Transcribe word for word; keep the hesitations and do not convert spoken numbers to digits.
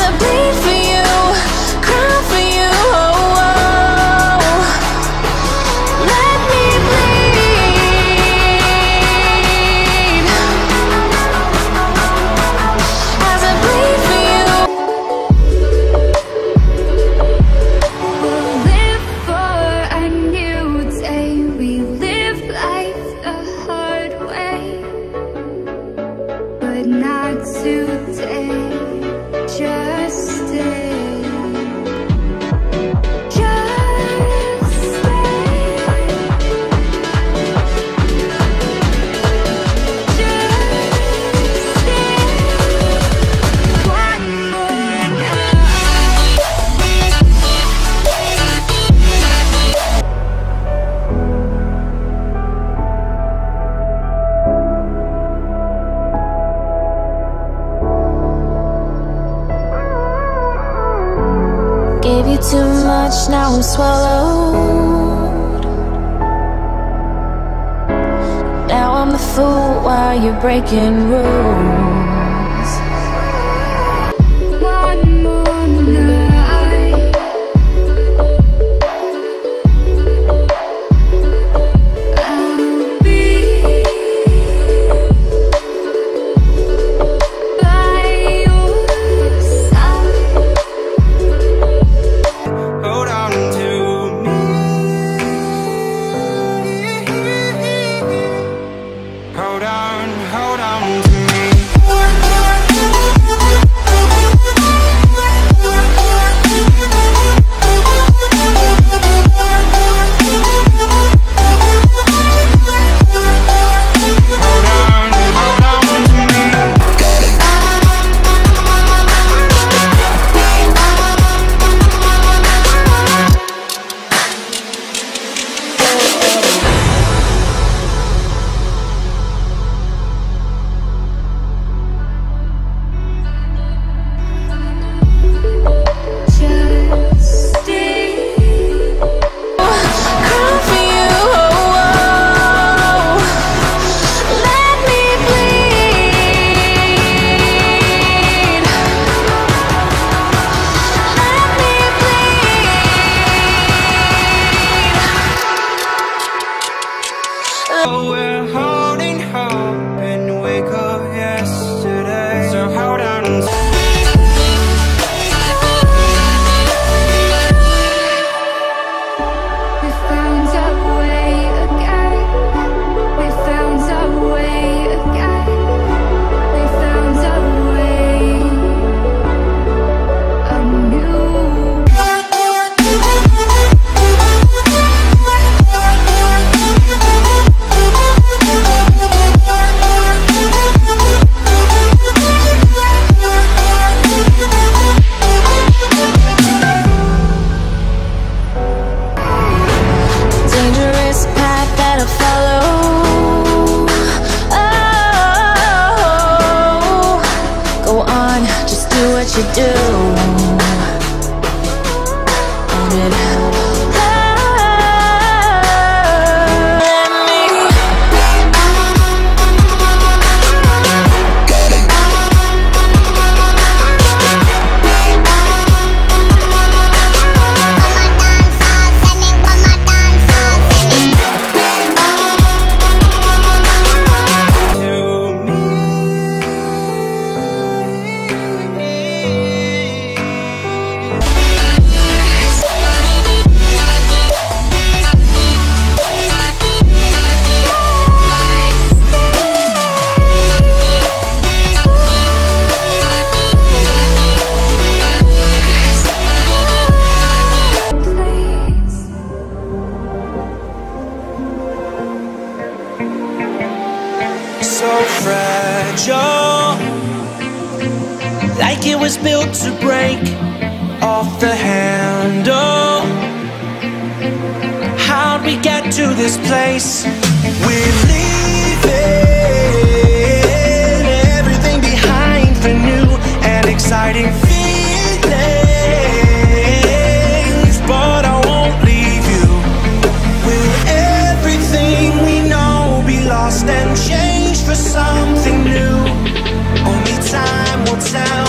I bleed for you, cry for you, oh, oh. Let me bleed as I bleed for you. We'll live for a new day. We live life the hard way, but not today. Just stay. Just stay. Just stay. One more night. Gave you too much, now I'm swallowed. Now I'm the fool while you're breaking rules. One more night. I'll be by your side. Hold on to me. Hold on, hold on to me. Hold on, hold on to me. Just stay. Cry for you, oh, oh. Let me bleed. Let me bleed. Oh, we're holding hope in the wake of yesterday. So hold on. We found our way again. We found our way again. We found our way anew. Dangerous path that I follow. Oh, go on, just do what you do. And it So fragile, like it was built to break off the handle. How'd we get to this place? We're leaving everything behind for new and exciting feelings, but I won't leave you. Will everything we know be lost and changed for something new? Only time will tell.